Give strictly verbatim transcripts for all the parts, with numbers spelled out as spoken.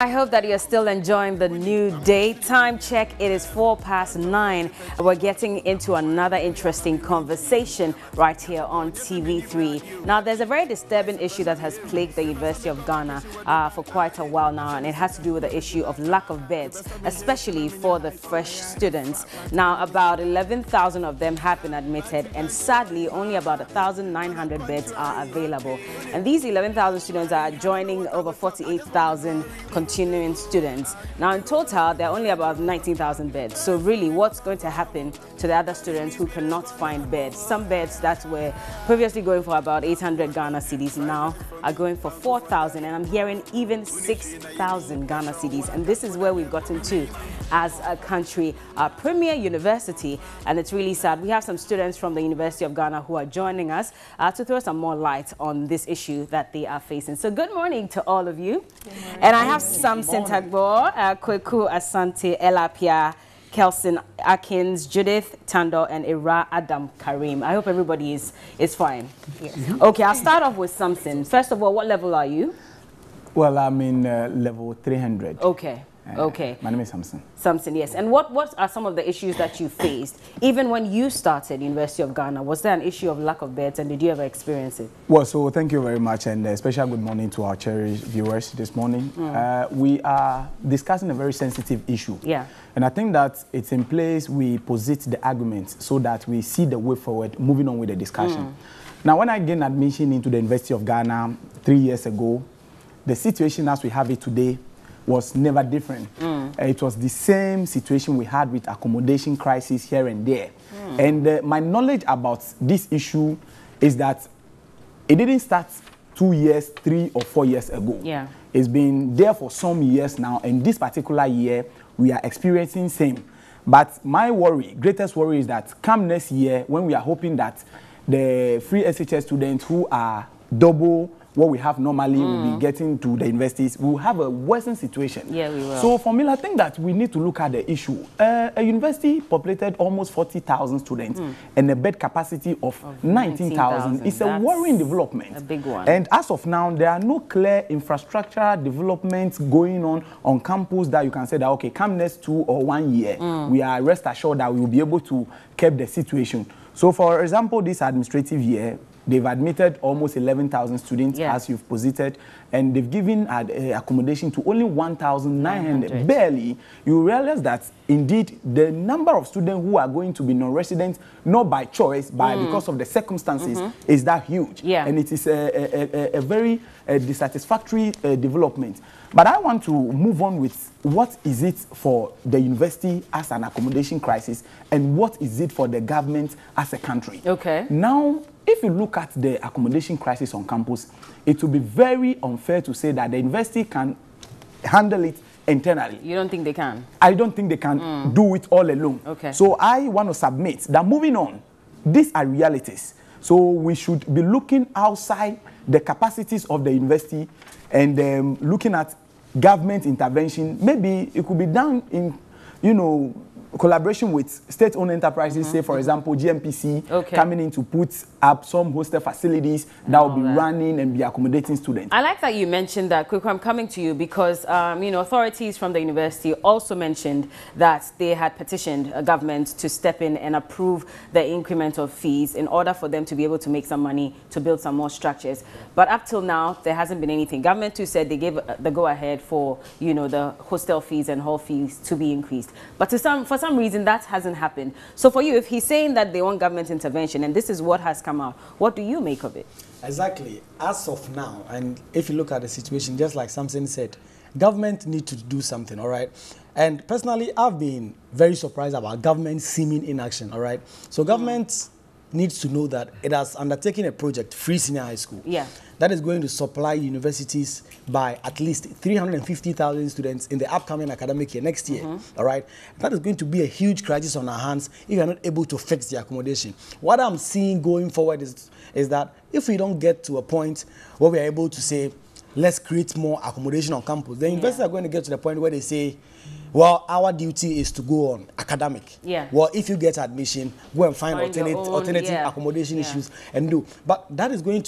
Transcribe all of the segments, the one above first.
I hope that you're still enjoying the new day. Time check, it is four past nine. We're getting into another interesting conversation right here on T V three. Now, there's a very disturbing issue that has plagued the University of Ghana uh, for quite a while now, and it has to do with the issue of lack of beds, especially for the fresh students. Now, about eleven thousand of them have been admitted, and sadly, only about one thousand nine hundred beds are available. And these eleven thousand students are joining over forty-eight thousand continuing students. Now, in total, there are only about nineteen thousand beds. So really, what's going to happen to the other students who cannot find beds? Some beds that were previously going for about eight hundred Ghana cedis now are going for four thousand, and I'm hearing even six thousand Ghana cedis. And this is where we've gotten to as a country, our premier university, and it's really sad. We have some students from the University of Ghana who are joining us uh, to throw some more light on this issue that they are facing. So good morning to all of you. And I have Samson Tagbo, uh, Kweku Asante, Elapia, Kelson Akins, Judith Tando, and Ira Adam Karim. I hope everybody is, is fine. Yes. Okay, I'll start off with Samson. First of all, what level are you? Well, I'm in uh, level three hundred. Okay. Uh, okay. My name is Samson. Samson, yes. And what, what are some of the issues that you faced? Even when you started University of Ghana, was there an issue of lack of beds, and did you ever experience it? Well, so thank you very much, and a special good morning to our cherished viewers this morning. Mm. Uh, we are discussing a very sensitive issue. Yeah. And I think that it's in place we posit the arguments so that we see the way forward, moving on with the discussion. Mm. Now, when I gained admission into the University of Ghana three years ago, the situation as we have it today was never different. Mm. Uh, it was the same situation we had with accommodation crisis here and there. Mm. And uh, my knowledge about this issue is that it didn't start two years, three or four years ago. Yeah. It's been there for some years now, and this particular year, we are experiencing same. But my worry, greatest worry is that come next year, when we are hoping that the free S H S students who are double what we have normally mm. will be getting to the universities, we will have a worsened situation. Yeah, we will. So for me, I think that we need to look at the issue. Uh, a university populated almost forty thousand students mm. and a bed capacity of, of nineteen thousand. It's a worrying development. A big one. And as of now, there are no clear infrastructure developments going on on campus that you can say that, okay, come next two or one year, mm. we are rest assured that we will be able to keep the situation. So for example, this administrative year, they've admitted almost eleven thousand students, yeah. as you've posited, and they've given uh, accommodation to only one thousand nine hundred. Barely. You realize that, indeed, the number of students who are going to be non-residents, not by choice, but mm. because of the circumstances, mm-hmm. is that huge. Yeah. And it is a, a, a, a very uh, dissatisfactory uh, development. But I want to move on with what is it for the university as an accommodation crisis, and what is it for the government as a country. Okay. Now, if you look at the accommodation crisis on campus, it would be very unfair to say that the university can handle it internally. You don't think they can? I don't think they can mm. do it all alone. Okay. So I want to submit that moving on, these are realities. So we should be looking outside the capacities of the university and um, looking at government intervention. Maybe it could be done in, you know, collaboration with state-owned enterprises, mm-hmm. say, for example, G M P C, okay. coming in to put up some hostel facilities that will be that. running and be accommodating students. I like that you mentioned that. Kweku, I'm coming to you because, um, you know, authorities from the university also mentioned that they had petitioned a government to step in and approve the increment of fees in order for them to be able to make some money to build some more structures. But up till now, there hasn't been anything. Government too said they gave the go-ahead for, you know, the hostel fees and hall fees to be increased. But to some, for some reason, that hasn't happened. So for you, if he's saying that they want government intervention, and this is what has come out, what do you make of it? Exactly. As of now, and if you look at the situation, just like Samson said, government need to do something, all right? And personally, I've been very surprised about government seeming inaction, all right? So government mm. needs to know that it has undertaken a project, Free Senior High School. Yeah. That is going to supply universities by at least three hundred fifty thousand students in the upcoming academic year, next year, mm-hmm. all right? That is going to be a huge crisis on our hands if you're not able to fix the accommodation. What I'm seeing going forward is, is that if we don't get to a point where we're able to say, let's create more accommodation on campus, the universities yeah. are going to get to the point where they say, well, our duty is to go on academic. Yeah. Well, if you get admission, go and find, find alternate, own, alternative yeah. accommodation yeah. issues and do. But that is going to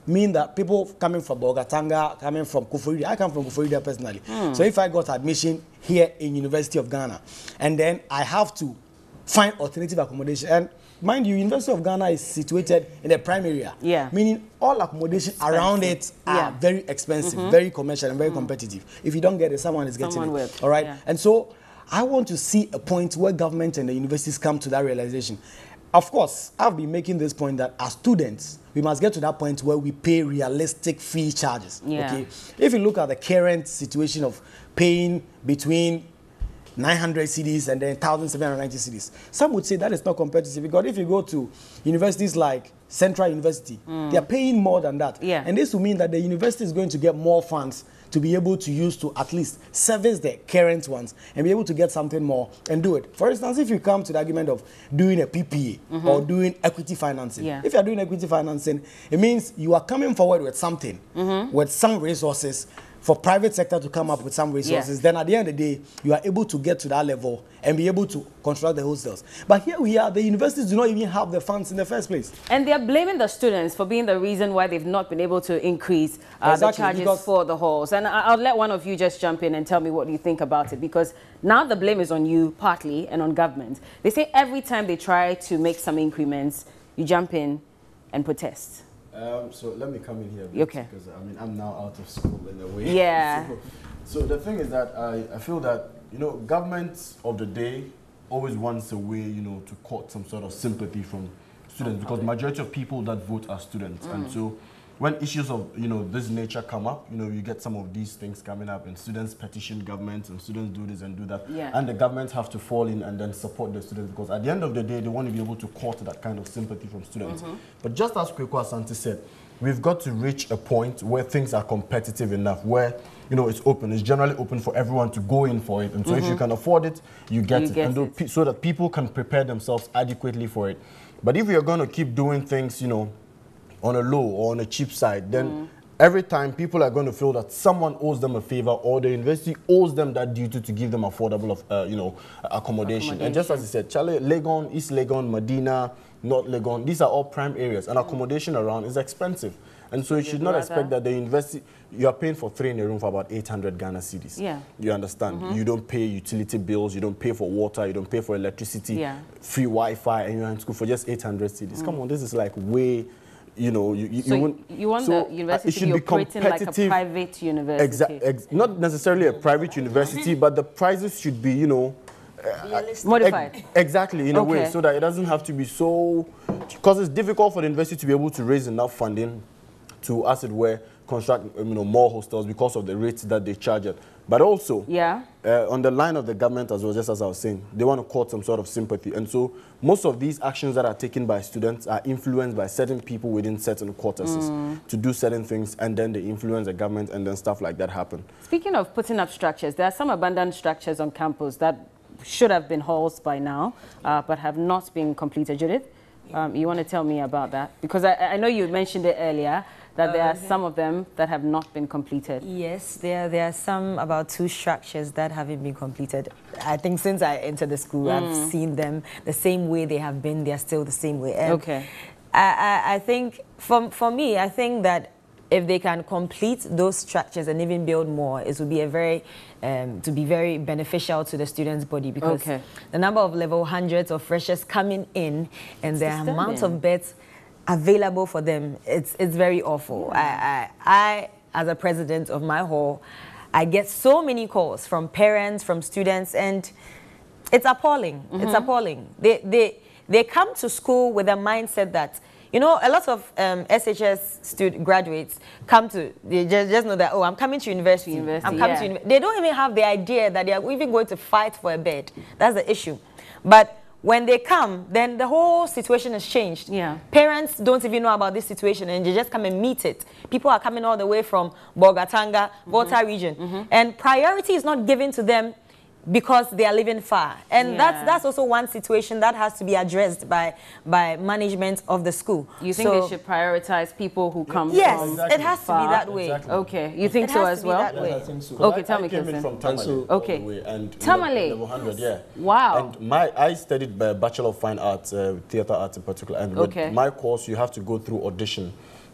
mean that people coming from Bogatanga, coming from Kufuorida, I come from Kufuorida personally. Mm. So if I got admission here in University of Ghana, and then I have to find alternative accommodation, and mind you, University of Ghana is situated in a prime area, yeah. meaning all accommodation expensive. Around it are yeah. very expensive, mm-hmm. very commercial, and very mm. competitive. If you don't get it, someone is getting someone it. Will. All right, yeah. and so I want to see a point where government and the universities come to that realization. Of course, I've been making this point that as students, we must get to that point where we pay realistic fee charges. Yeah. Okay, if you look at the current situation of paying between nine hundred cedis and then one thousand seven hundred ninety cedis, some would say that is not competitive, because if you go to universities like Central University, mm. they are paying more than that. Yeah. And this will mean that the university is going to get more funds to be able to use to at least service the current ones and be able to get something more and do it. For instance, if you come to the argument of doing a P P A mm-hmm. or doing equity financing, yeah. if you are doing equity financing, it means you are coming forward with something, mm-hmm. with some resources, for private sector to come up with some resources, yeah. then at the end of the day, you are able to get to that level and be able to construct the hostels. But here we are, the universities do not even have the funds in the first place. And they're blaming the students for being the reason why they've not been able to increase uh, exactly, the charges because for the halls. And I'll let one of you just jump in and tell me what you think about it, because now the blame is on you partly and on government. They say every time they try to make some increments, you jump in and protest. Um, so let me come in here a bit, okay. because I mean I'm now out of school in a way. Yeah. so, so the thing is that I, I feel that, you know, government of the day always wants a way, you know, to court some sort of sympathy from students, because majority of people that vote are students, mm. and so when issues of, you know, this nature come up, you know, you get some of these things coming up, and students petition government, and students do this and do that, yeah. and the government have to fall in and then support the students, because at the end of the day, they want to be able to court that kind of sympathy from students. Mm-hmm. But just as Kweku Asante said, we've got to reach a point where things are competitive enough, where, you know, it's open, it's generally open for everyone to go in for it, and so mm-hmm. if you can afford it, you get you it, get and it. so that people can prepare themselves adequately for it. But if you're going to keep doing things, you know, on a low or on a cheap side, then mm. every time people are going to feel that someone owes them a favor, or the university owes them that duty to give them affordable, of, uh, you know, accommodation. accommodation. And just as I said, Charlie, Legon, East Legon, Medina, North Legon, these are all prime areas, and accommodation mm. around is expensive. And so you should not expect that the university, you are paying for three in a room for about eight hundred Ghana cedis. Yeah. You understand? Mm-hmm. You don't pay utility bills, you don't pay for water, you don't pay for electricity, yeah. free Wi-Fi, and you're in school for just eight hundred cedis. Mm. Come on, this is like way... You know, you, you, so you want, you want so the university to be operating like a private university? Exa ex not necessarily a private university, but the prices should be, you know, uh, modified. Ex exactly, in okay. a way, so that it doesn't have to be so... Because it's difficult for the university to be able to raise enough funding to, as it were, construct, you know, more hostels because of the rates that they charge it. But also, yeah. uh, on the line of the government as well, just as I was saying, they want to court some sort of sympathy. And so most of these actions that are taken by students are influenced by certain people within certain quarters mm. to do certain things, and then they influence the government, and then stuff like that happen. Speaking of putting up structures, there are some abandoned structures on campus that should have been halls by now, uh, but have not been completed. Judith, um, you want to tell me about that? Because I, I know you mentioned it earlier, that there are some of them that have not been completed. Yes, there, there are some, about two structures that haven't been completed. I think since I entered the school, mm. I've seen them the same way they have been. They're still the same way. And okay. I, I, I think, for, for me, I think that if they can complete those structures and even build more, it would be a very, um, to be very beneficial to the students' body, because okay. the number of level hundreds of freshers coming in and the amount of beds available for them, it's it's very awful. I, I, I, as a president of my hall, I get so many calls from parents, from students, and it's appalling. Mm-hmm. It's appalling. They, they, they come to school with a mindset that, you know, a lot of um, S H S student graduates come to, they just, just know that, oh, I'm coming to university. university I'm coming yeah. to university. They don't even have the idea that they are even going to fight for a bed. That's the issue. But when they come, then the whole situation has changed. Yeah. Parents don't even know about this situation, and they just come and meet it. People are coming all the way from Bogatanga, Volta mm-hmm. region, mm-hmm. and priority is not given to them because they are living far. And yeah. that's that's also one situation that has to be addressed by by management of the school. You think so, they should prioritize people who come yes, from exactly. it has to far. be that way. Exactly. Okay, you think it so has as to well? Be that yes, way. I think so. Okay, I, tell I me, came in from Tamale, okay. way, and Tamale. level one hundred, yeah. Wow. And my I studied by Bachelor of Fine Arts, uh, Theatre Arts in particular, and okay. with my course you have to go through audition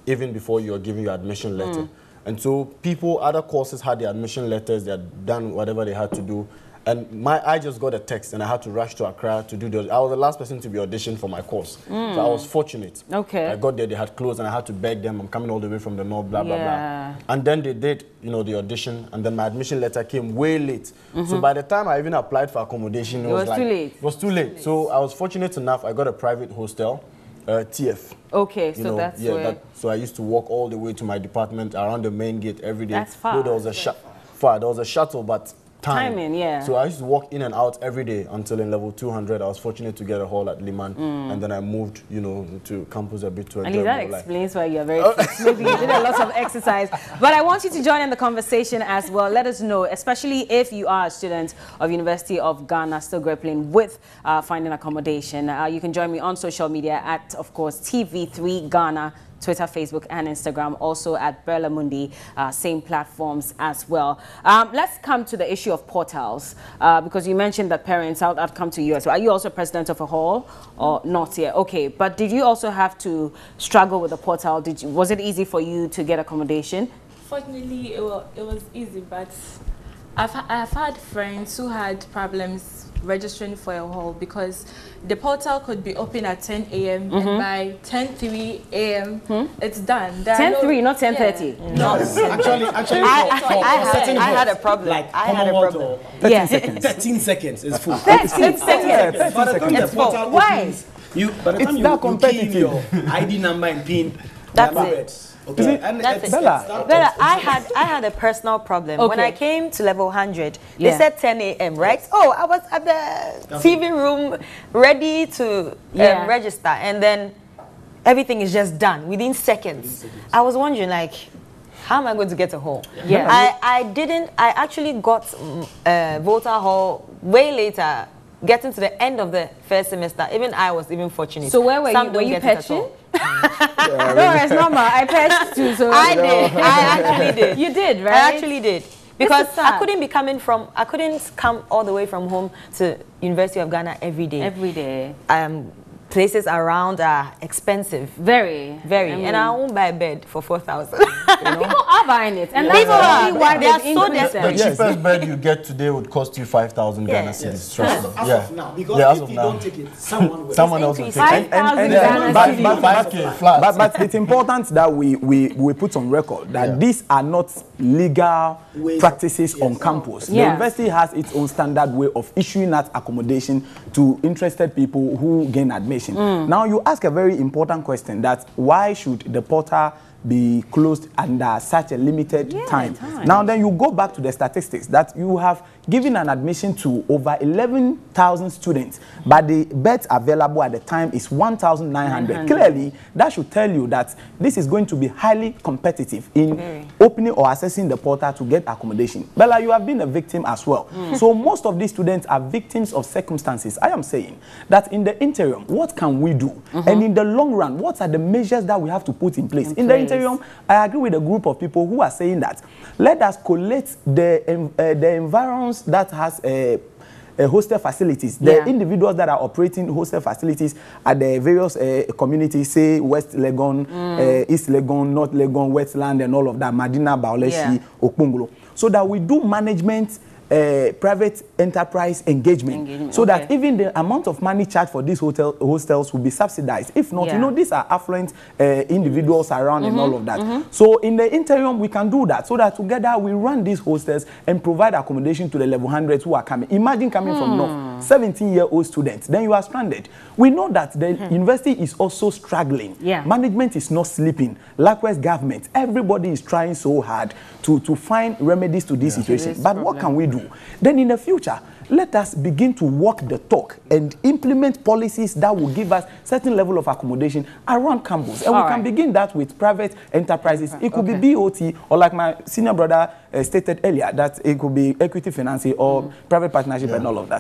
even before you're giving your admission letter. Mm. And so people, other courses had their admission letters, they had done whatever they had to do. And my, I just got a text and I had to rush to Accra to do the, I was the last person to be auditioned for my course. Mm. So I was fortunate. Okay. I got there, they had closed and I had to beg them, I'm coming all the way from the north, blah, blah, yeah. blah. And then they did, you know, the audition and then my admission letter came way late. Mm-hmm. So by the time I even applied for accommodation, it, it was, was like, too late. It was too late. Too so I was fortunate enough, I got a private hostel, uh, T F. Okay, you so know, that's yeah, where... that, so I used to walk all the way to my department around the main gate every day. That's far. Though there was a sh far. There was a shuttle, but time. Timing, yeah. So I used to walk in and out every day until in level two hundred. I was fortunate to get a hall at Liman, mm. and then I moved, you know, to campus a bit to enjoy and that more explains life. why you're very fit. Maybe you did a lot of exercise. But I want you to join in the conversation as well. Let us know, especially if you are a student of University of Ghana still grappling with uh, finding accommodation. Uh, you can join me on social media at, of course, T V three Ghana. Twitter, Facebook, and Instagram, also at Berla Mundi, uh, same platforms as well. Um, let's come to the issue of portals, uh, because you mentioned that parents, I'll, I'll come to you as well. Are you also president of a hall or not yet? Okay, but did you also have to struggle with the portal? Did you, was it easy for you to get accommodation? Fortunately, it was, it was easy, but I've, I've had friends who had problems registering for a hall because the portal could be open at ten A M Mm-hmm. and by ten three A M Hmm? It's done. ten three, no, not ten thirty. Yeah. No, actually, actually, I, for, I, for, I, for certain had, I had a halls, problem. Like I had a problem. thirteen Yeah. seconds. thirteen seconds is full. thirteen seconds. By the time the It's portal Why? opens, you, by the It's time you, that you key in competitive. your I D number and PIN, That's they are it. beds. Okay. And That's it's, it. Bella. it's that- Bella, I had I had a personal problem. When Okay. I came to level one hundred, Yeah. they said ten A M, right? Oh, I was at the T V room ready to um, Yeah. register, and then everything is just done within seconds. I was wondering, like, how am I going to get a hall? Yeah. I, I didn't, I actually got mm, uh, voter hall way later, getting to the end of the first semester. Even I was even fortunate. So where were Some you? Were don't you get it at patching? all. No, it's normal. I patched too. So I did. I actually did. You did, right? I actually did. Because is sad. I couldn't be coming from, I couldn't come all the way from home to University of Ghana every day. Every day. Um, places around are expensive. Very. Very. I mean, and I won't buy a bed for four thousand. people are buying it. And Yeah. that's People are. probably why They are they've so increased desperate. them. The Yes. cheapest bed you get today would cost you five thousand Yeah. Ghana cedis. Yes. Trust As, me. as yeah. of now, because yeah, as if of you now. don't take it, someone will. Someone else will take increased. it. Five thousand yeah, Ghana but- cedis. but- five K flat. But, but it's important that we, we, we put on record that Yeah. these are not legal Ways practices of- on yes. campus. The Yeah. university has its own standard way of issuing that accommodation to interested people who gain admission. Now, you ask a very important question, that why should the portal be closed under such a limited Yeah, time? time. Now, then you go back to the statistics that you have given an admission to over eleven thousand students, but the beds available at the time is one thousand nine hundred. nine hundred. Clearly, that should tell you that this is going to be highly competitive in Very. opening or accessing the portal to get accommodation. Bella, you have been a victim as well. So most of these students are victims of circumstances. I am saying that in the interim, what can we do? And in the long run, what are the measures that we have to put in place? In In the place. interim, I agree with a group of people who are saying that let us collate the, um, uh, the environs that has uh, uh, hostel facilities, the Yeah. individuals that are operating hostel facilities at the various uh, communities, say West Legon, uh, East Legon, North Legon, Westland, and all of that, Madina, Baoleshi, Yeah. Okpongolo, so that we do management, uh, private enterprise engagement, Engagement, so that okay. even the amount of money charged for these hotel hostels will be subsidized. If not, Yeah. you know, these are affluent uh, individuals around and all of that. So in the interim, we can do that, so that together we run these hostels and provide accommodation to the level hundreds who are coming. Imagine coming from North, seventeen-year-old students, then you are stranded. We know that the university is also struggling. Yeah. Management is not sleeping. Likewise, government. Everybody is trying so hard to, to find remedies to this situation. this But what problem. can we do? Then in the future, let us begin to walk the talk and implement policies that will give us certain level of accommodation around campus. And All we can right. begin that with private enterprises. It could Okay. be B O T, or like my senior brother uh, stated earlier, that it could be equity financing or private partnership and all of that. We All can right.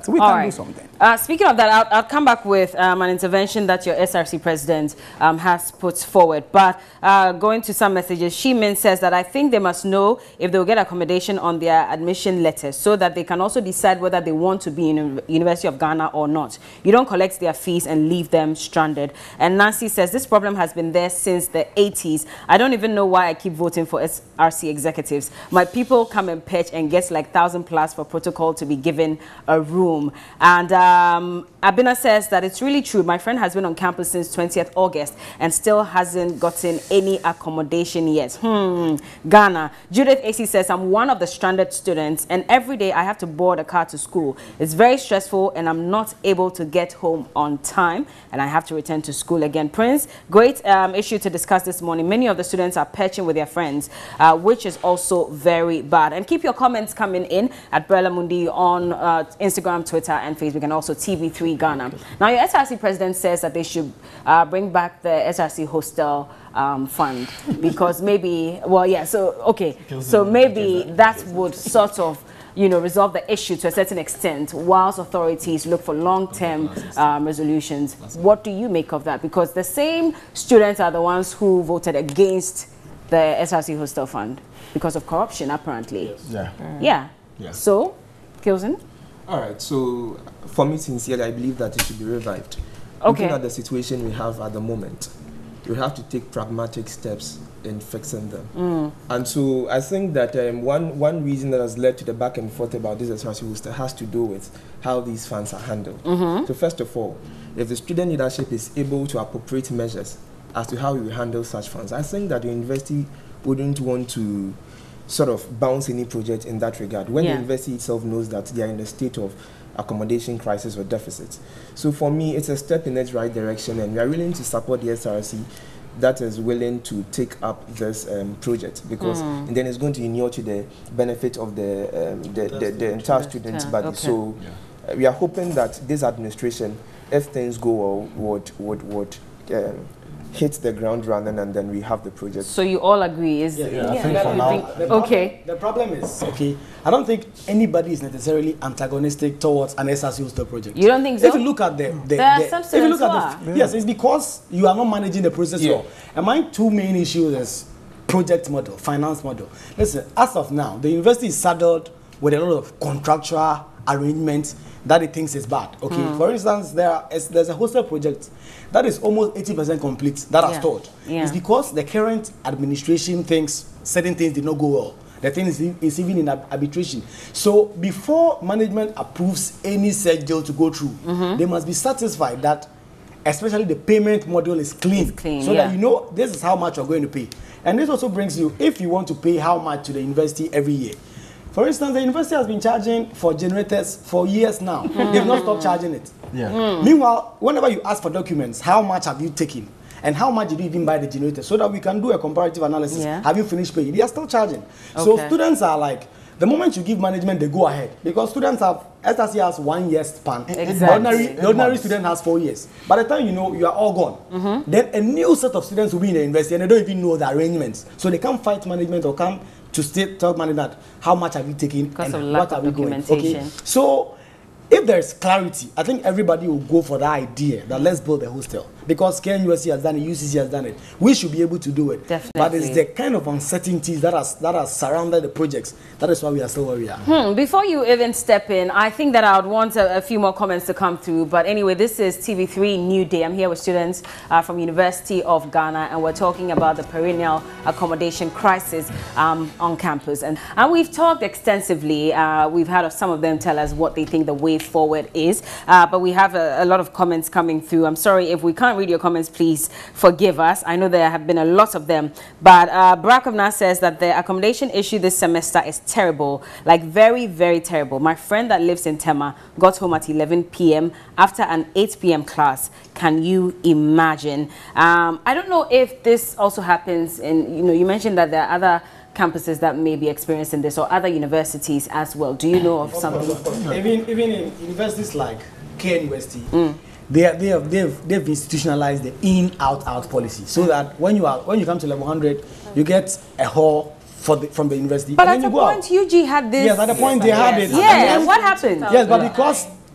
trying something. Uh, speaking of that, I'll, I'll come back with um, an intervention that your S R C president um, has put forward. But uh, going to some messages, Sheeman says that I think they must know if they'll get accommodation on their admission letters so that they can also decide whether they want to be in University of Ghana or not. You don't collect their fees and leave them stranded. And Nancy says this problem has been there since the eighties. I don't even know why I keep voting for S R C executives. My people come and pitch and get like thousand plus for protocol to be given a room. And um, Abina says that it's really true. My friend has been on campus since twentieth August and still hasn't gotten any accommodation yet. Hmm. Ghana. Judith A C says, I'm one of the stranded students and every day I have to board a car to school. It's very stressful and I'm not able to get home on time and I have to return to school again. Prince, great um, issue to discuss this morning. Many of the students are perching with their friends, uh, which is also very bad. And keep your comments coming in at Brella Mundi on uh, Instagram, Twitter, and Facebook, and also T V three Ghana. Now, your S R C president says that they should uh, bring back the S R C hostel um, fund because maybe, well, yeah, so, okay, so maybe that would sort of, you know, resolve the issue to a certain extent whilst authorities look for long-term um, resolutions. What do you make of that? Because the same students are the ones who voted against the S R C hostel fund because of corruption, apparently. Yes. Yeah. Mm. Yeah. Yeah. So, Kilson? All right. So, for me, sincerely, I believe that it should be revived. Okay. Looking at the situation we have at the moment, we have to take pragmatic steps in fixing them. Mm. And so, I think that um, one one reason that has led to the back and forth about this S R C hostel has to do with how these funds are handled. Mm-hmm. So, first of all, if the student leadership is able to appropriate measures as to how we handle such funds, I think that the university wouldn't want to sort of bounce any project in that regard when yeah. the university itself knows that they are in a state of accommodation crisis or deficit. So for me, it's a step in the right direction, and we are willing to support the S R C that is willing to take up this um, project, because mm. and then it's going to inure to the benefit of the um, the, the, the entire student yeah. body. Okay. So yeah. uh, we are hoping that this administration, if things go well, would would would um, hit the ground running, and then we have the project. So you all agree? Is yeah, yeah. yeah. I think for now, the problem, okay. The problem is, okay, I don't think anybody is necessarily antagonistic towards an S R C hostel project. You don't think so? If you look at the, the, there are the some if you look at the, the, yes, it's because you are not managing the process yeah. well. And my two main issues is project model, finance model. Listen, as of now, the university is saddled with a lot of contractual arrangements that it thinks is bad. Okay, mm. for instance, there is, there's a hostel project that is almost eighty percent complete that yeah. are stored. Yeah. It's because the current administration thinks certain things did not go well. The thing is, is even in arbitration. So before management approves any schedule to go through, mm-hmm. they must be satisfied that especially the payment model is clean, clean so yeah. that you know this is how much you're going to pay. And this also brings you, if you want to pay how much to the university every year. For instance, the university has been charging for generators for years now. Mm. They've not stopped charging it. Yeah. Mm. Meanwhile, whenever you ask for documents, how much have you taken? And how much did you even buy the generator? So that we can do a comparative analysis. Yeah. Have you finished paying? They are still charging. Okay. So students are like, the moment you give management, they go ahead. Because students have, S R C has one year span. Exactly. Ordinary, the ordinary student has four years. By the time you know, you are all gone. Mm-hmm. Then a new set of students will be in the university and they don't even know the arrangements. So they can't fight management or come to state, tell management how much have you taken because and of lack what are of we going. documentation. Okay. So if there's clarity, I think everybody will go for that idea that let's build a hostel. Because K N U S C has done it, U C C has done it. We should be able to do it. Definitely. But it's the kind of uncertainties that has that has surrounded the projects. That is why we are still where we are. Hmm. Before you even step in, I think that I would want a, a few more comments to come through. But anyway, this is T V three New Day. I'm here with students uh, from University of Ghana, and we're talking about the perennial accommodation crisis um, on campus. And, and we've talked extensively. Uh, we've had some of them tell us what they think the way forward is. Uh, but we have a, a lot of comments coming through. I'm sorry if we can't read your comments, please forgive us. I know there have been a lot of them, but uh, Barack Obna says that the accommodation issue this semester is terrible, like very, very terrible. My friend that lives in Tema got home at eleven p m after an eight p m class. Can you imagine? Um, I don't know if this also happens in, you know, you mentioned that there are other campuses that may be experiencing this, or other universities as well. Do you know of something? Even, even in universities like K N U S T, mm. They, they have they've they've institutionalized the in out out policy, so that when you are when you come to level one hundred, you get a hall for the, from the university. But and at the point, U G had this. Yes, at the point they had it. Yeah, and what happened? Yes, but because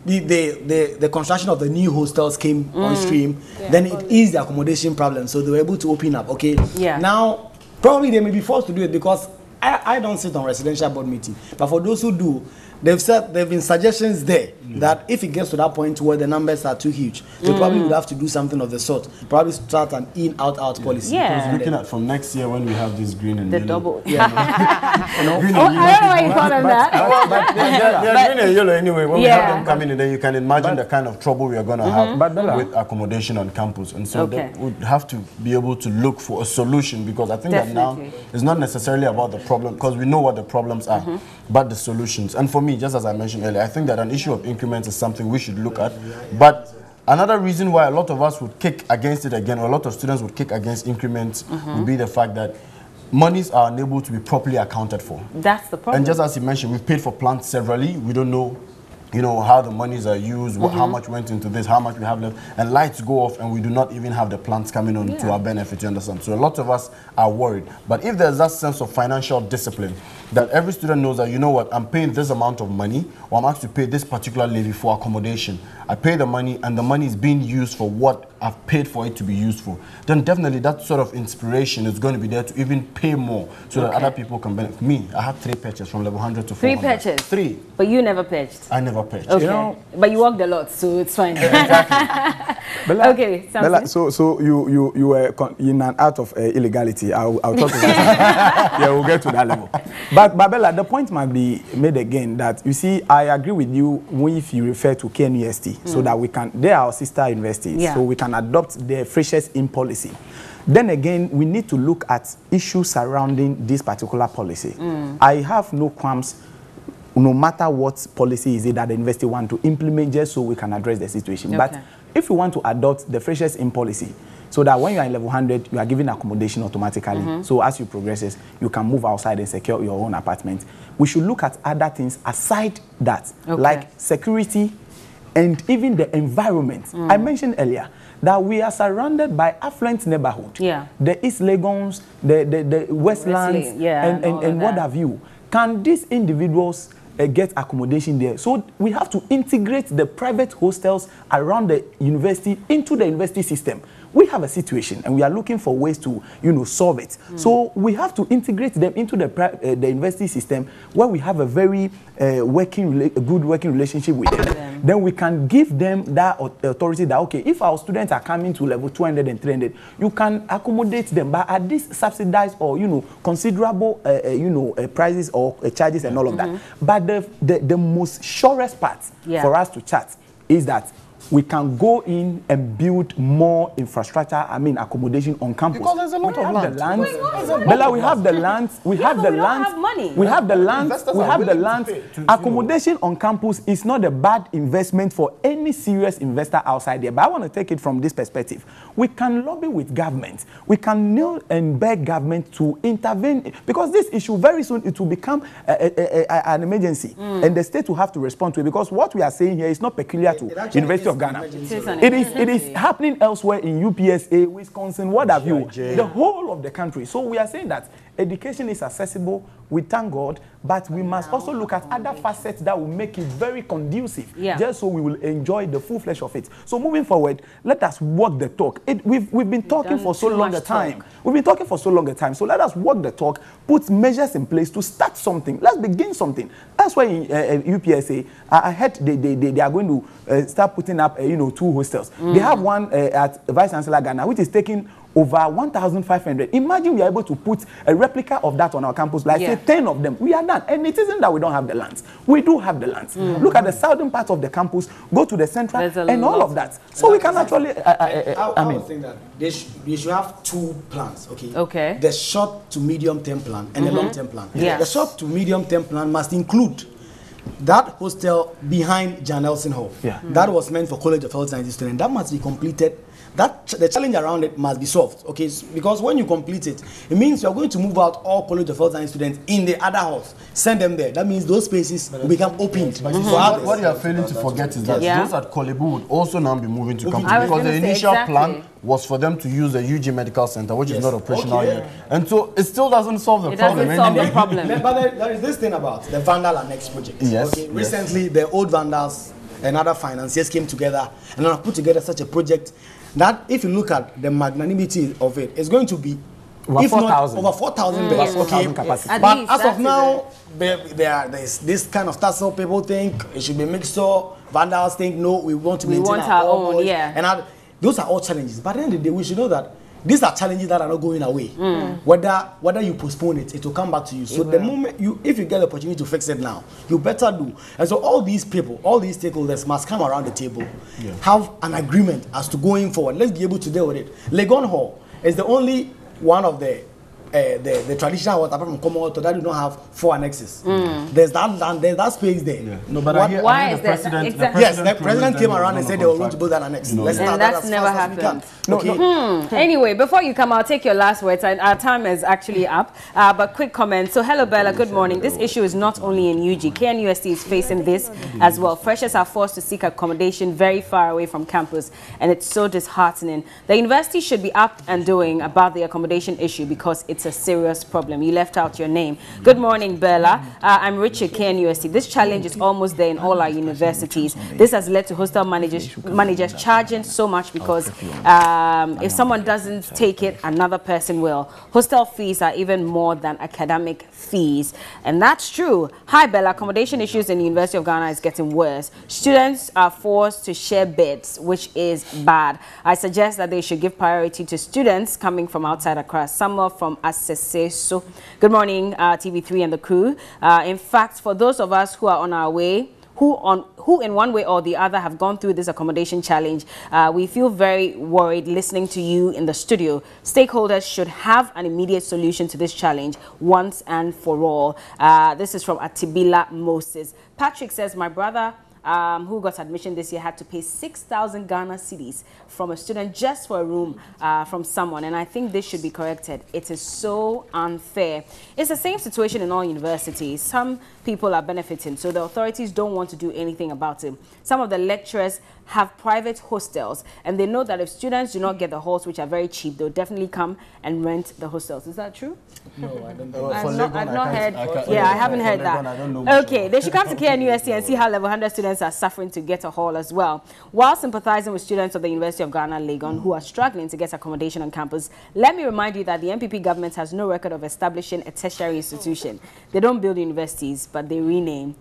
the, the, the, the construction of the new hostels came mm. on stream, yeah, then it eased the accommodation problem. So they were able to open up, okay? Yeah. Now, probably they may be forced to do it because I, I don't sit on residential board meeting. But for those who do, they've said there have been suggestions there mm. that if it gets to that point where the numbers are too huge, they mm. probably would have to do something of the sort. Probably start an in-out-out policy. Yeah. Because looking at from next year when we have this green and the yellow. double. Yeah. you know, green oh, and yellow. I don't know why you call them that. But, but they're, they're green and yellow anyway. When yeah. we have them coming in, then you can imagine but, the kind of trouble we are going to mm-hmm. have but with accommodation on campus. And so okay. we would have to be able to look for a solution, because I think Definitely. that now it's not necessarily about the problem, because we know what the problems are, mm-hmm. but the solutions. And for me, just as I mentioned earlier, I think that an issue of increments is something we should look at. But another reason why a lot of us would kick against it again, or a lot of students would kick against increments, mm-hmm. would be the fact that monies are unable to be properly accounted for. That's the problem. And just as you mentioned, we've paid for plants severally. We don't know, you know, how the monies are used, mm-hmm. how much went into this, how much we have left, and lights go off and we do not even have the plants coming on yeah. to our benefit, you understand? So a lot of us are worried. But if there's that sense of financial discipline, that every student knows that, you know what, I'm paying this amount of money, or I'm asked to pay this particular levy for accommodation. I pay the money and the money is being used for what I've paid for it to be used for. Then definitely that sort of inspiration is going to be there to even pay more, so okay. that other people can benefit. Me, I had three pitches from level one hundred to four hundred. Three pitches? Three. But you never pitched? I never pitched. Okay. You know, but you walked a lot, so it's fine. Exactly. Bella, okay, Bella, so so you you you were in an act of uh, illegality. I'll, I'll talk about that. Yeah, we'll get to that level. But, but Bella, the point might be made again that, you see, I agree with you if you refer to K N U S T, mm. so that we can, they are our sister universities, yeah. so we can adopt the freshers in policy. Then again, we need to look at issues surrounding this particular policy. Mm. I have no qualms, no matter what policy is it that the university want to implement, just so we can address the situation. Okay. But if you want to adopt the freshers in policy, so that when you are in level one hundred, you are given accommodation automatically. Mm-hmm. So as you progress, you can move outside and secure your own apartment. We should look at other things aside that, okay. like security and even the environment. Mm. I mentioned earlier that we are surrounded by affluent neighborhood. Yeah. The East Legons, the, the, the Westlands, West yeah, and, and, and, and what have you. Can these individuals uh, get accommodation there? So we have to integrate the private hostels around the university into the university system. We have a situation and we are looking for ways to, you know, solve it. Mm. So we have to integrate them into the, uh, the university system where we have a very uh, working, a good working relationship with them. Yeah. Then we can give them that authority that, okay, if our students are coming to level two hundred and three hundred, you can accommodate them, but at this subsidized or, you know, considerable, uh, uh, you know, uh, prices or uh, charges and all of mm-hmm. that. But the, the, the most surest part yeah. for us to chat is that we can go in and build more infrastructure, I mean accommodation on campus. Because there's a lot of land. land. Bella, we have the land, we yeah, have the we land, have money. we have the land, Investors we have the land. to to, accommodation on campus is not a bad investment for any serious investor outside there. But I want to take it from this perspective. We can lobby with government. We can kneel and beg government to intervene, because this issue very soon it will become a, a, a, a, an emergency, mm. and the state will have to respond to it, because what we are saying here is not peculiar to University of Ghana. It is, it is, it is happening elsewhere in U P S A, Wisconsin, what have you, the whole of the country. So we are saying that education is accessible, we thank God, but we must also look at other facets that will make it very conducive, yeah. just so we will enjoy the full flesh of it. So moving forward, let us walk the talk. It, we've, we've been talking for so long a time. Talk. We've been talking for so long a time. So let us walk the talk, put measures in place to start something. Let's begin something. That's why in uh, U P S A, I heard they, they, they, they are going to uh, start putting up, uh, you know, two hostels. Mm. They have one uh, at Vice Chancellor Ghana, which is taking over one thousand five hundred. Imagine we are able to put a replica of that on our campus, like yeah. say ten of them. We are done. And it isn't that we don't have the lands. We do have the lands. Mm. Look at the southern part of the campus, go to the central, and all of that. So we can actually, uh, uh, uh, I, I mean. I would think that they, sh they should have two plans, okay? Okay. The short to medium term plan and mm-hmm. the long term plan. Yes. The short to medium term plan must include that hostel behind Jan Nelson Hall. Yeah. Mm. That was meant for College of Health Sciences students. That must be completed. That ch the challenge around it must be solved, okay? Because when you complete it, it means you are going to move out all College of Health Science students in the other halls, send them there. That means those spaces will become opened. Mm-hmm. For others. What you are failing to forget is that yeah. those at Kolebu would also now be moving to campus, because the initial exactly. plan was for them to use the U G Medical Center, which yes. is not operational okay. yet. And so it still doesn't solve the it problem. It doesn't solve the problem. But there, there is this thing about the Vandal Annex project. Yes. Okay? yes. Recently, the old Vandals and other financiers came together and then put together such a project that, if you look at the magnanimity of it, it's going to be over if four not thousand. over four thousand beds. four thousand Okay, capacity. but least as of that now, there, there there's this kind of tussle. People think it should be mixed up. Vandals think no, we want to We maintain want our, our own, voice. yeah. And our, those are all challenges. But at the end of the day, we should know that these are challenges that are not going away. Mm. Whether whether you postpone it, it will come back to you. So the moment you, if you get the opportunity to fix it now, you better do. And so all these people, all these stakeholders must come around the table, yeah. have an agreement as to going forward. Let's be able to deal with it. Legon Hall is the only one of the Uh, the, the traditional water apart from Commonwealth that do not have four annexes. Mm. There's that land, there's that space there. Yeah. No, but what, I hear, why I hear is the that? president, Exactly. the yes, president the president came around and said they were going to build that annex. You know, Let's yeah. start And that that's as never fast as we can. happened. No, okay. no. Hmm. Anyway, before you come, I'll take your last words. And our time is actually up. Uh, but quick comment. So, hello, Bella. Good morning. This issue is not only in U G. K N U S T is facing this as well. Freshers are forced to seek accommodation very far away from campus, and it's so disheartening. The university should be up and doing about the accommodation issue because it's a serious problem. You left out your name. Good morning, Bella. Uh, I'm Richard, K N U S T. This challenge is almost there in all our universities. This has led to hostel managers managers charging so much because um, if someone doesn't take it, another person will. Hostel fees are even more than academic fees, and that's true. Hi, Bella. Accommodation issues in the University of Ghana is getting worse. Students are forced to share beds, which is bad. I suggest that they should give priority to students coming from outside Accra. Someone from Aseseso. Good morning, uh, T V three and the crew. Uh, in fact, for those of us who are on our way, who on who in one way or the other have gone through this accommodation challenge, uh, we feel very worried listening to you in the studio. Stakeholders should have an immediate solution to this challenge once and for all. Uh, this is from Atibila Moses. Patrick says, my brother Um, who got admission this year had to pay six thousand Ghana cedis from a student just for a room uh, from someone, and I think this should be corrected. It is so unfair. It's the same situation in all universities. Some people are benefiting, so the authorities don't want to do anything about it. Some of the lecturers have private hostels, and they know that if students do not get the halls, which are very cheap, they'll definitely come and rent the hostels. Is that true? No, I don't know. I've For not, Legon, I've I not can't- heard. I can't- Yeah, I for haven't heard Legon, that. I don't know much Okay, they should come to K N U S T and see how level one hundred students are suffering to get a hall as well. While sympathizing with students of the University of Ghana, Legon, who are struggling to get accommodation on campus, let me remind you that the N P P government has no record of establishing a tertiary institution. They don't build universities, but they rename.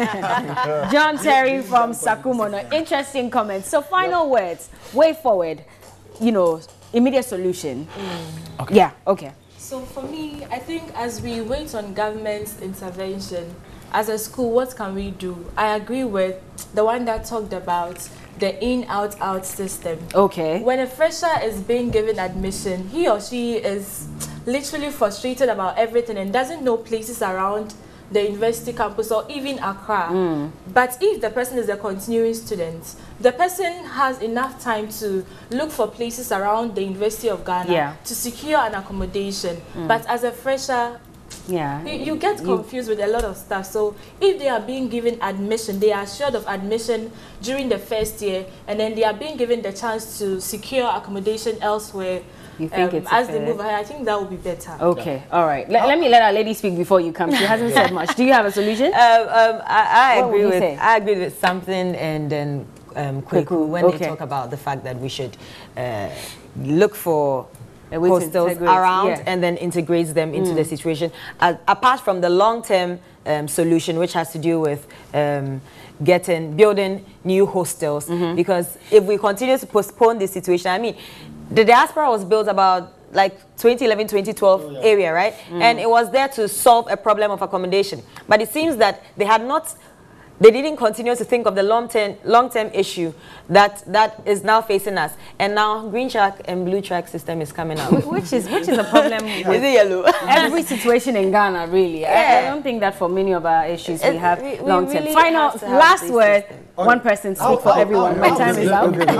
John Terry from Sakumono. Interesting comments. So final yep. words, way forward, you know, immediate solution. Mm. Okay. Yeah, okay. So for me, I think as we wait on government's intervention, as a school, what can we do? I agree with the one that talked about the in-out-out system. Okay. When a fresher is being given admission, he or she is literally frustrated about everything and doesn't know places around the university campus or even Accra. Mm. But if the person is a continuing student, the person has enough time to look for places around the University of Ghana yeah. to secure an accommodation. Mm. But as a fresher, yeah, you, you get confused you, with a lot of stuff. So if they are being given admission, they are assured of admission during the first year, and then they are being given the chance to secure accommodation elsewhere. You think um, it's as fair? they move ahead, I think that would be better. Okay, yeah. all right. Let, let me let our lady speak before you come. She hasn't said much. Do you have a solution? Um, um, I, I what agree with. Say? I agree with something, and then um, Kweku, when okay. they talk about the fact that we should uh, look for hostels around yeah. and then integrate them into mm. the situation. Uh, apart from the long-term um, solution, which has to do with um, getting building new hostels, mm-hmm. because if we continue to postpone this situation, I mean, the diaspora was built about like twenty eleven, twenty twelve oh, yeah. area, right? Mm. And it was there to solve a problem of accommodation. But it seems that they had not, they didn't continue to think of the long-term long-term issue that that is now facing us. And now green track and blue track system is coming out. which is which is a problem with is it yellow? every situation in Ghana, really. Yeah. I, I don't think that for many of our issues we have we, we long-term. Really Final, last word. Okay. One person speak oh, for oh, everyone. Oh, My time is up. Producer,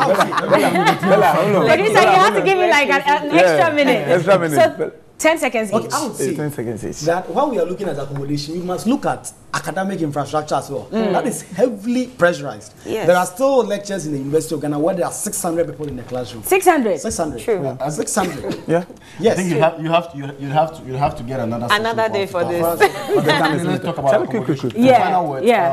you have to give me like an, an yeah. extra minute. Extra minute. So, ten seconds okay, each. I would say ten seconds each. that while we are looking at accommodation, we must look at academic infrastructure as well. Mm. That is heavily pressurized. Yes. There are still lectures in the University of Ghana where there are six hundred people in the classroom. six hundred? six hundred. True. Yeah. six hundred. Yeah. Yes. I think you have, you have to, you, you have to, you have to get another another day for this. Let's talk about accommodation. Yeah. Final words. Yeah. Um,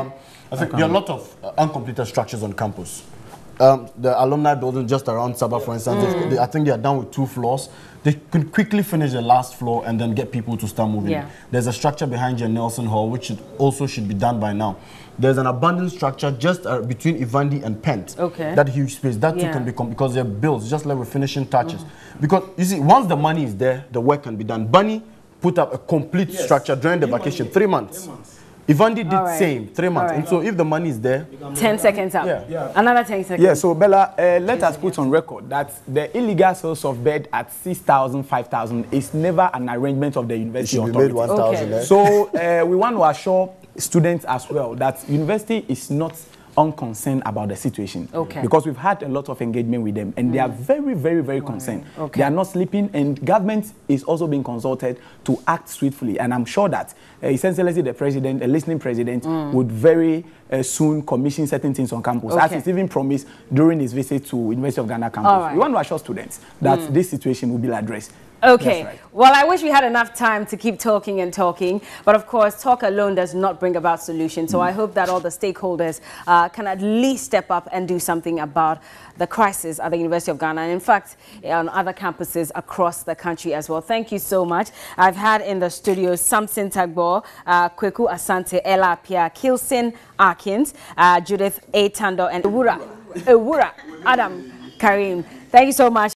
I think there are a lot of uh, uncompleted structures on campus. Um, the alumni building just around Sabah, for instance, mm. they, I think they are done with two floors. They could quickly finish the last floor and then get people to start moving. Yeah. There's a structure behind your Nelson Hall, which should also should be done by now. There's an abandoned structure just uh, between Ivandi and Pent. Okay. That huge space. That yeah. too can become, because they're built, just like we're finishing touches. Mm. Because, you see, once the money is there, the work can be done. Bunny put up a complete yes. structure during the three vacation, months. three months. Three months. Ivandi did right. same, three months. Right. And so if the money is there... ten seconds up. Yeah. yeah. Another ten seconds. Yeah, so Bella, uh, let us put on record that the illegal sales of bed at six thousand, five thousand is never an arrangement of the university it should authority. Be made one thousand. Okay. So uh, we want to assure students as well that university is not unconcerned about the situation. Okay. Because we've had a lot of engagement with them and mm. they are very, very, very concerned. Okay. They are not sleeping, and government is also being consulted to act swiftly. And I'm sure that uh, His Excellency the President, a listening president, mm. would very uh, soon commission certain things on campus, okay. as he's even promised during his visit to University of Ghana campus. Right. We want to assure students that mm. this situation will be addressed. Okay, right. Well, I wish we had enough time to keep talking and talking, but of course, talk alone does not bring about solutions. So mm. I hope that all the stakeholders uh, can at least step up and do something about the crisis at the University of Ghana, and in fact, on other campuses across the country as well. Thank you so much. I've had in the studio Samson Tagbo, uh, Kweku Asante, Ella Pia, Kilson Arkins, uh, Judith A. Tando, and Ewura, Ewura Adam Karim. Thank you so much.